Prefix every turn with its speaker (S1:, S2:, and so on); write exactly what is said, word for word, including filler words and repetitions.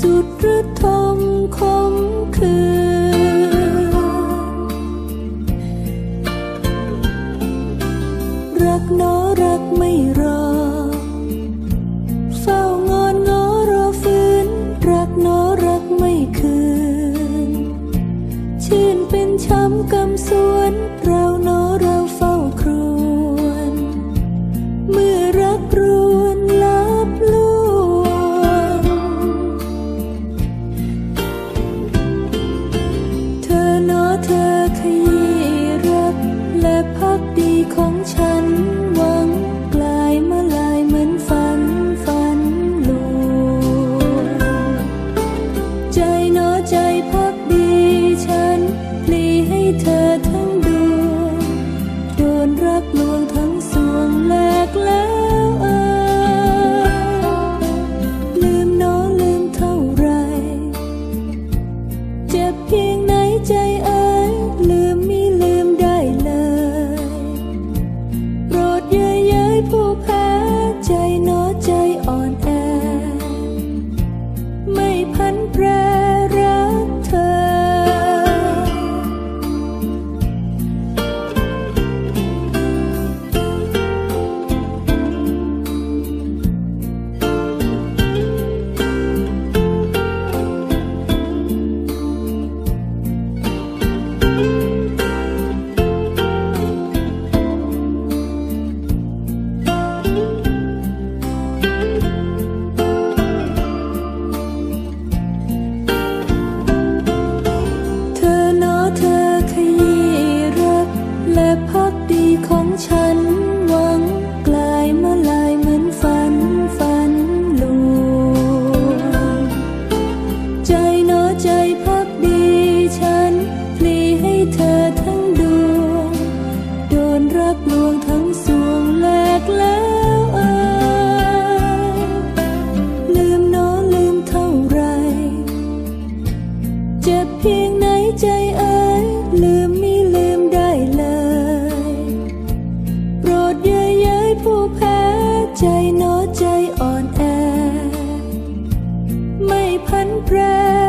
S1: สุดระทมคมคืนรักน้อรักไม่รอเฝ้างอนง้อรอฟื้นรักน้อรักไม่คืนชื่นเป็นช้ำกำสวนเราน้อเราเฝ้าครวนเมื่อรักรวนลับลวงเธอน้อเธอขยี้รักและพักดีของฉันหวังกลายมาลายเหมือนฝันฝันลวงใจน้อใจพักดีฉันพลีให้เธอทั้งดวงโดนรักลวงทั้งสวงแหลกแล้วเอ่ยลืมน้อลืมเท่าไรเจ็บเพียงไหนใจเอ่ยลืมมิลืมได้เลยโปรดเย้ยเย้ยผู้แพ้ใจน้อใจอ่อนแอไม่พันแปรรักเธอเธอน้อเธอขยี้รักและพักดีของฉันหวังกลายมาลายเหมือนฝันฝันลวงใจน้อใจพักดีฉันพลีให้เธอทั้งดวงโดนรักลวงทั้งสวงแหลกแล้วเอ่ยลืมน้อลืมเท่าไรเจ็บเพียงไหนใจเอ่ยลืมมิลืมได้เลยโปรดเย้ยเย้ยผู้แพ้ใจน้อใจอ่อนแอไม่พันแปร